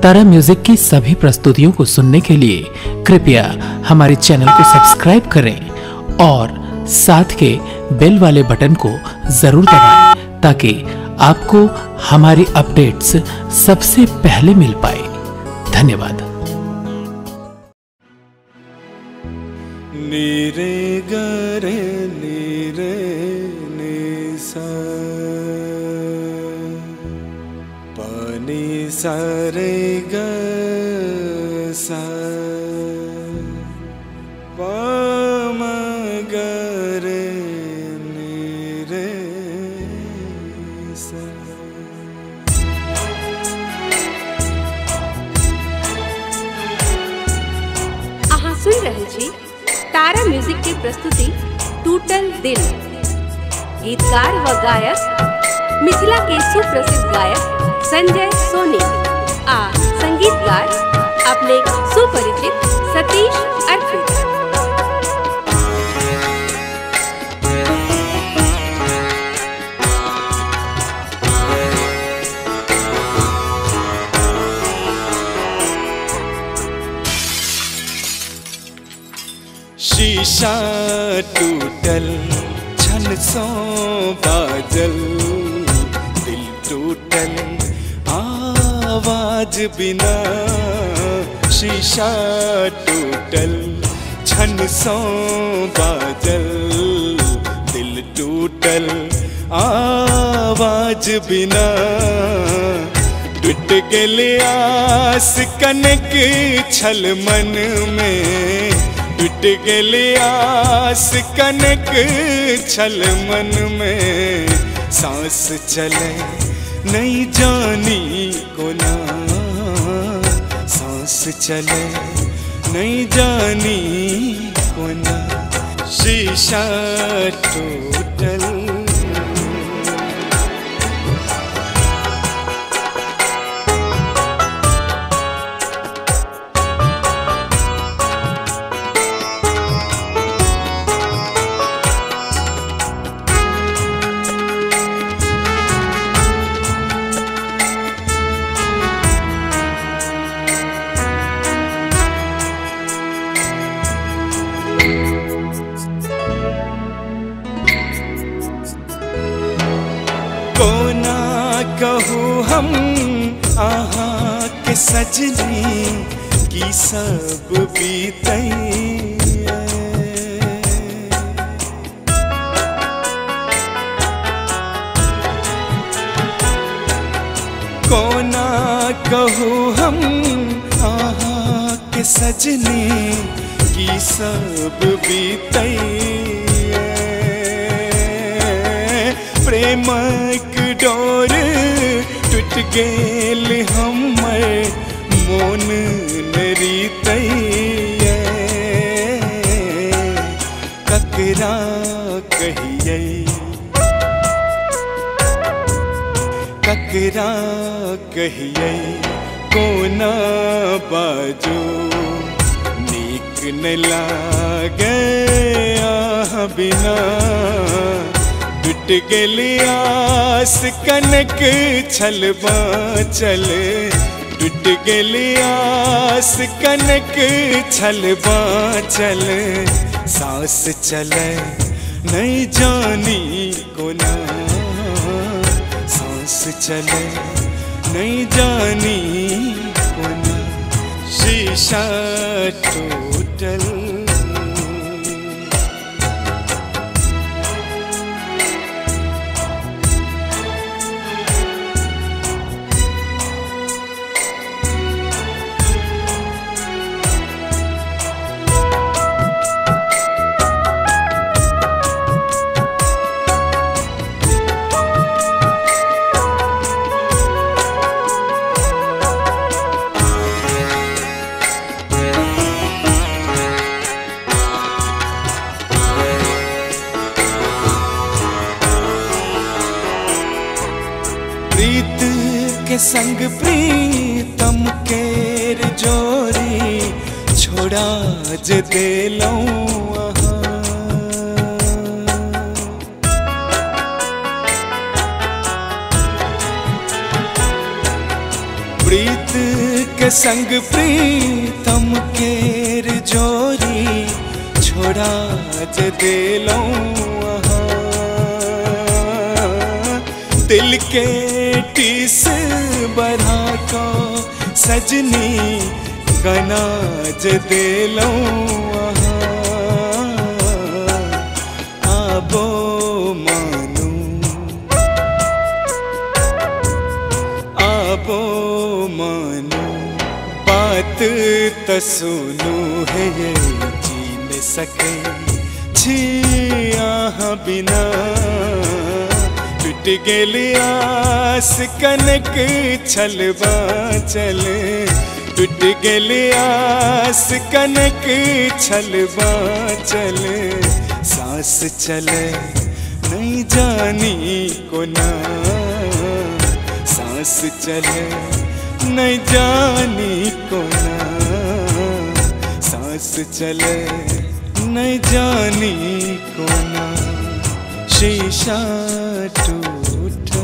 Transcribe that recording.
तारा music की सभी प्रस्तुतियों को सुनने के लिए कृपया हमारे चैनल को सब्सक्राइब करें और साथ के बेल वाले बटन को जरूर दबाएं ताकि आपको हमारी अपडेट्स सबसे पहले मिल पाए। धन्यवाद। नीरे गरे नीरे निसा पानी सारे ग सा पाम गरे नीरे सा। अहाँ सुन रहे छी तारा म्यूजिक की प्रस्तुति टूटल दिल। गीतकार व गायक मिथिला के सुप्रसिद्ध गायक संजय सोनी आ संगीतकार अपने सुपरिचित सतीश अर्पित। शीशा टूटल छन सो बाजल, दिल टूटल आवाज बिना। शीशा टूटल छन सो बाजल, दिल टूटल आवाज बिना। टूट गले आस कनक छल मन में, टूट गले आस कनक छल मन में। सांस चले नहीं जानी कोना, सांस चले नहीं जानी कोना। शीशा टूटल कहूँ हम आहा के सजनी की सब बीतई। कोना कहूँ हम आहा के सजनी की सब बीतई। प्रेमक डोर टूट गेल हमर मोन नरीतै। ककरा कहियै ककरा कहियै कोना बाजो नीक न लागे आह बिना। टूट गेली आस कनक छल बाँचल, टूट गेली आस कनक छल बाँचल। सांस चले नहीं जानी कोना, सांस चले नहीं जानी कोना। शीशा टूटल प्रीत के संग प्रीतम केर जोरी छोड़ा जे देलौं प्रीत के संग प्रीतम केर जोरी छोड़ा जे दिलों दिल के टीस बढ़ा को सजनी कना जे दिलों आबो मानू आबो मानू बात त सुनू है ये जी न सके छिया बिना टूट गेल आस कनक छलवा चल टूट गेल आस कनक छलवा चल सांस चले नहीं जानी को ना सांस चले नहीं जानी को ना सांस चले नहीं जानी को ना शीशा टूटा